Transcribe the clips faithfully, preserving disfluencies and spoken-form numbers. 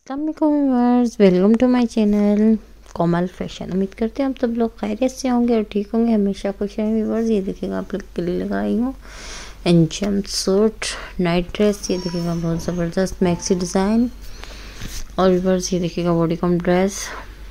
अस्सलाम वालेकुम viewers, welcome to my channel Komal fashion. उम्मीद करते हैं आप सब लोग खैरियत से होंगे और ठीक होंगे, हमेशा खुश रहें व्यूअर्स। ये देखिएगा आप लोग के लिए लगाई हूँ जंप सूट नाइट ड्रेस। ये देखिएगा बहुत ज़बरदस्त मैक्सी डिज़ाइन। और व्यूअर्स ये देखिएगा बॉडीकॉन ड्रेस,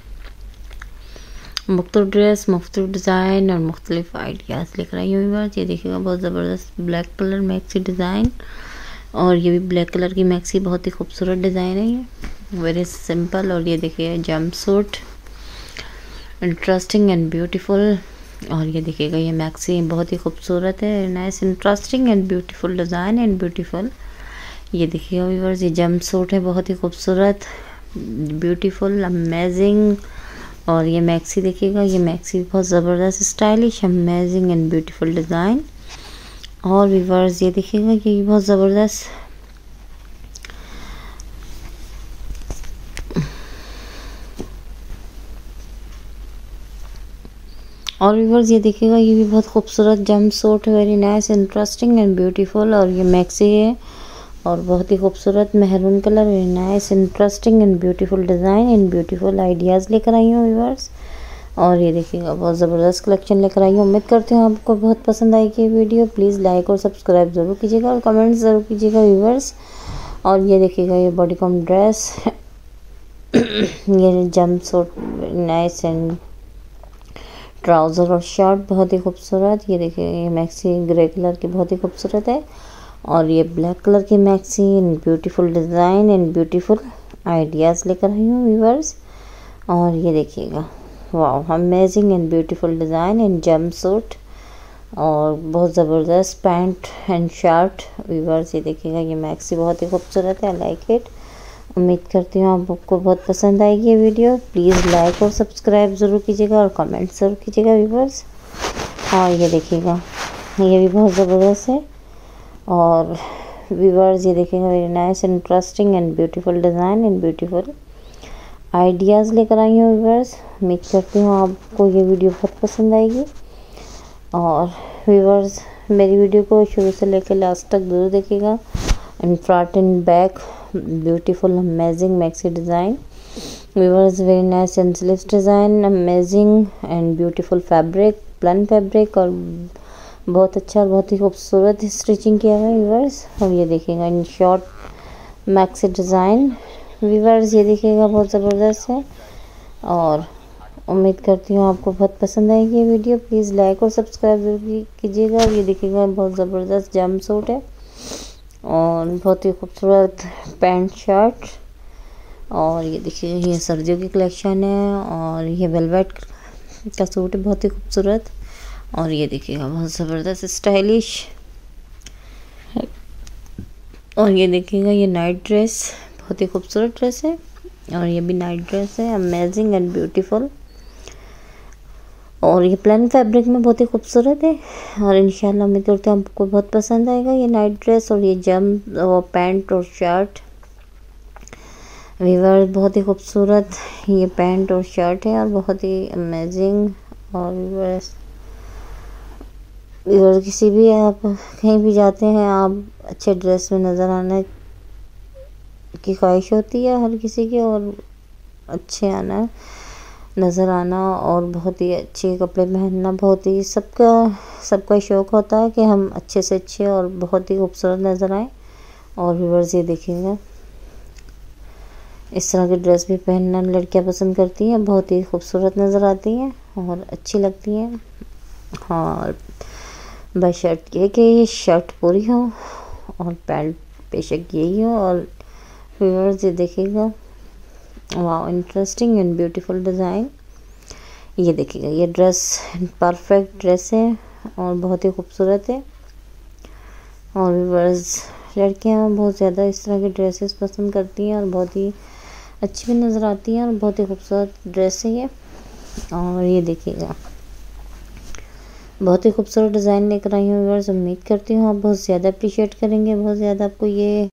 मुख्तलिफ ड्रेस, मुख्तलिफ डिज़ाइन और मुख्तलिफ आइडियाज़ लेकर आई हूँ व्यूअर्स। ये देखिएगा बहुत ज़बरदस्त ब्लैक कलर मैक्सी डिज़ाइन, और ये भी ब्लैक कलर की मैक्सी, बहुत ही खूबसूरत डिज़ाइन है ये, वेरी सिंपल। और ये देखिए jumpsuit, interesting and beautiful. और ये देखिएगा ये मैक्सी बहुत ही खूबसूरत है, nice interesting and beautiful design and beautiful. ये देखिएगा व्यूअर्स ये जंप सूट है, बहुत ही खूबसूरत, ब्यूटीफुल, अमेजिंग। और ये मैक्सी देखिएगा, ये मैक्सी बहुत ज़बरदस्त, stylish, amazing and beautiful design. और व्यूअर्स ये देखिएगा ये बहुत ज़बरदस्त और व्यूअर्स ये देखिएगा ये भी बहुत खूबसूरत जंप सूट है, very nice, interesting and beautiful. और ये मैक्सी है और बहुत ही खूबसूरत maroon colour, very nice, interesting and beautiful design and beautiful ideas लेकर आई हूँ व्यूअर्स। और ये देखिएगा बहुत ज़बरदस्त कलेक्शन लेकर आई हूँ। उम्मीद करती हूँ आपको बहुत पसंद आएगी ये वीडियो। प्लीज़ लाइक और सब्सक्राइब ज़रूर कीजिएगा और कमेंट्स ज़रूर कीजिएगा व्यूअर्स। और ये देखिएगा ये बॉडीकॉन ड्रेस ये jumpsuit nice and trouser और शर्ट बहुत ही खूबसूरत। ये देखिए ये मैक्सी ग्रे कलर की बहुत ही खूबसूरत है, और ये ब्लैक कलर की maxi in beautiful design and beautiful ideas लेकर आई हूँ व्यूअर्स। और ये देखिएगा वाह, amazing and beautiful design and jumpsuit, और बहुत ज़बरदस्त पैंट एंड शर्ट व्यूअर्स। ये देखिएगा ये मैक्सी बहुत ही खूबसूरत है, आई लाइक इट। उम्मीद करती हूँ आपको बहुत पसंद आएगी ये वीडियो। प्लीज़ लाइक और सब्सक्राइब ज़रूर कीजिएगा और कमेंट ज़रूर कीजिएगा व्यूअर्स। और ये देखिएगा ये भी बहुत ज़बरदस्त है। और व्यूअर्स ये देखिएगा very nice, interesting and beautiful design and beautiful ideas लेकर आई हूँ व्यूअर्स। उम्मीद करती हूँ आपको ये वीडियो बहुत पसंद आएगी। और व्यूअर्स मेरी वीडियो को शुरू से लेकर लास्ट तक ज़रूर देखिएगा। And front and back beautiful amazing maxi design viewers, very nice and sleeves design, amazing and beautiful fabric, plain fabric, और बहुत अच्छा, बहुत ही खूबसूरत स्टिचिंग किया हुआ है व्यूअर्स। और ये देखिएगा in short maxi design viewers, ये देखिएगा बहुत ज़बरदस्त है। और उम्मीद करती हूँ आपको बहुत पसंद आएगी ये वीडियो। प्लीज़ लाइक और सब्सक्राइब जरूर कीजिएगा। और ये देखिएगा बहुत ज़बरदस्त जंप सूट है और बहुत ही खूबसूरत पैंट शर्ट। और ये देखिए ये सर्दियों की कलेक्शन है, और ये वेलवेट का सूट है बहुत ही खूबसूरत। और ये देखिएगा बहुत ज़बरदस्त स्टाइलिश। और ये देखिएगा ये नाइट ड्रेस, बहुत ही खूबसूरत ड्रेस है, और ये भी नाइट ड्रेस है, अमेजिंग एंड ब्यूटीफुल। और ये प्लेन फैब्रिक में बहुत ही खूबसूरत है, और इंशाल्लाह उम्मीद करती हूँ आपको बहुत पसंद आएगा ये नाइट ड्रेस और ये जंप और पैंट और शर्ट वीवर, बहुत ही खूबसूरत ये पैंट और शर्ट है, और बहुत ही अमेजिंग। और वीवर्स वीवर किसी भी आप कहीं भी जाते हैं, आप अच्छे ड्रेस में नज़र आने की ख्वाहिश होती है हर किसी की, और अच्छे आना नज़र आना और बहुत ही अच्छे कपड़े पहनना, बहुत ही सबका सबका शौक़ होता है कि हम अच्छे से अच्छे और बहुत ही खूबसूरत नज़र आएं। और व्यूअर्स ये देखिएगा इस तरह की ड्रेस भी पहनना लड़कियां पसंद करती हैं, बहुत ही खूबसूरत नज़र आती हैं और अच्छी लगती हैं। और बस शर्ट ये कि ये शर्ट पूरी हो और पैंट बेशक यही हो। और व्यूअर्स ये देखिएगा वाह, इंटरेस्टिंग एंड ब्यूटीफुल डिज़ाइन। ये देखिएगा ये ड्रेस परफेक्ट ड्रेस है और बहुत ही खूबसूरत है। और व्यूअर्स लड़कियां बहुत ज़्यादा इस तरह की ड्रेसेस पसंद करती हैं, और बहुत ही अच्छी भी नज़र आती हैं, और बहुत ही खूबसूरत ड्रेस है ये। और ये देखिएगा बहुत ही खूबसूरत डिज़ाइन लेकर आई हूँ व्यूअर्स। उम्मीद करती हूँ आप बहुत ज़्यादा अप्रिशिएट करेंगे, बहुत ज़्यादा आपको ये